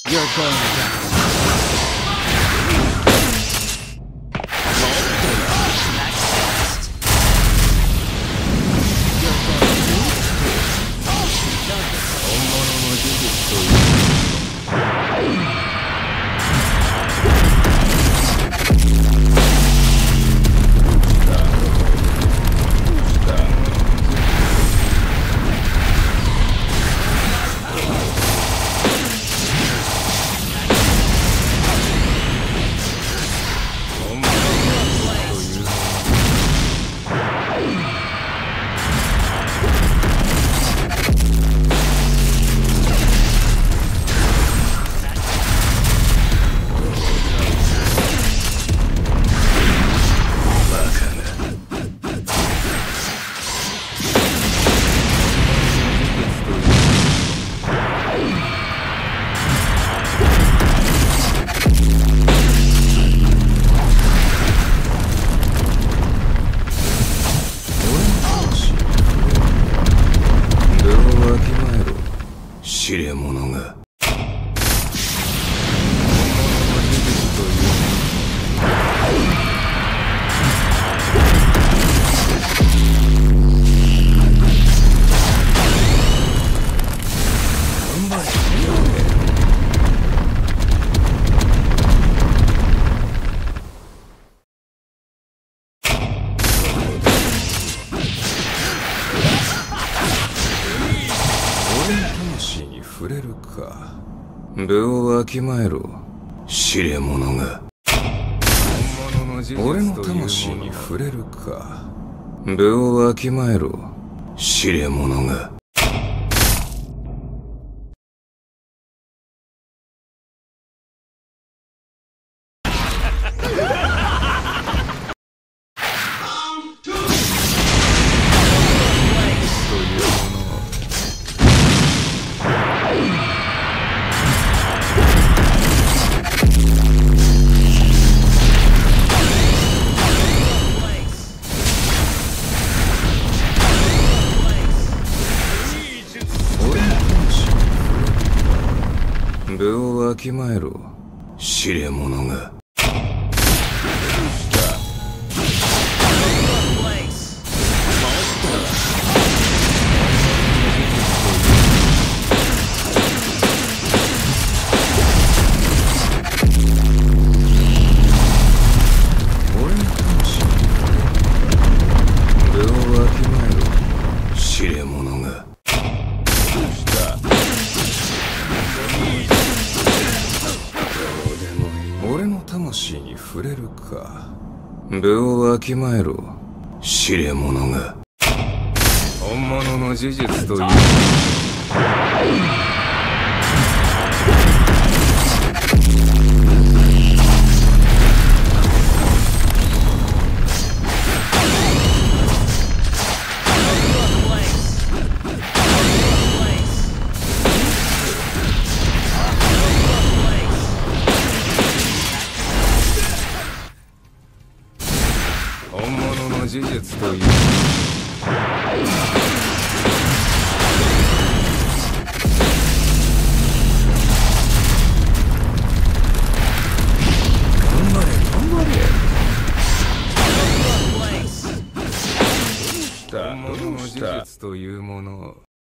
You're going down. 知れ者が触れるか。部をわきまえろ、知れ者が。俺の魂に触れるか。部をわきまえろ、知れ者が。部をわきまえろ、知れ者が。俺の魂、部をわきまえろ、知れ者が。俺の魂に触れるか。部をわきまえろ、知れ者が。本物の呪術という本物の呪術という頑張れ頑張れ。本物の呪術というもの。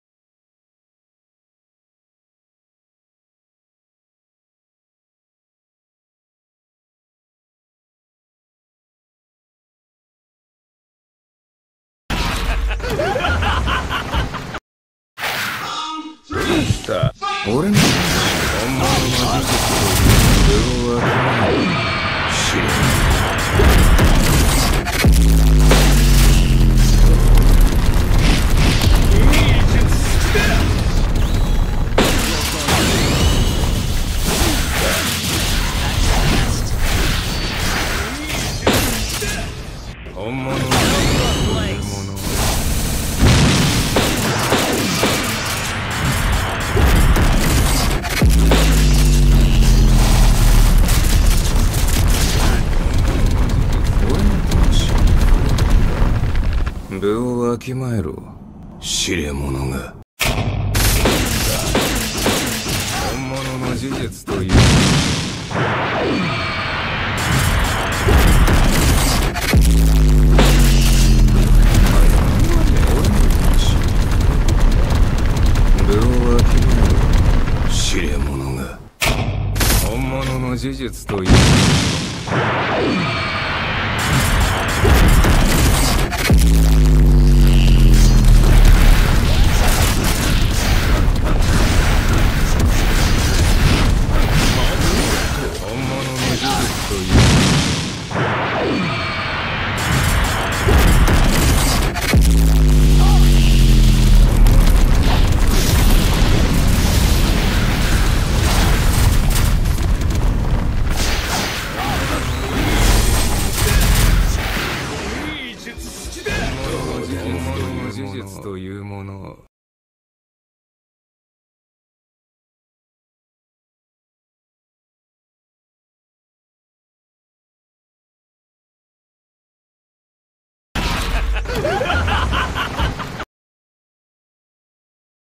俺の本物の呪術という部をわきまえろ、知れ者。本物の呪術というもの。部をわきまえろ、知れ者が。本物の呪事実という分をわきまえろ知れ者が本物の事実という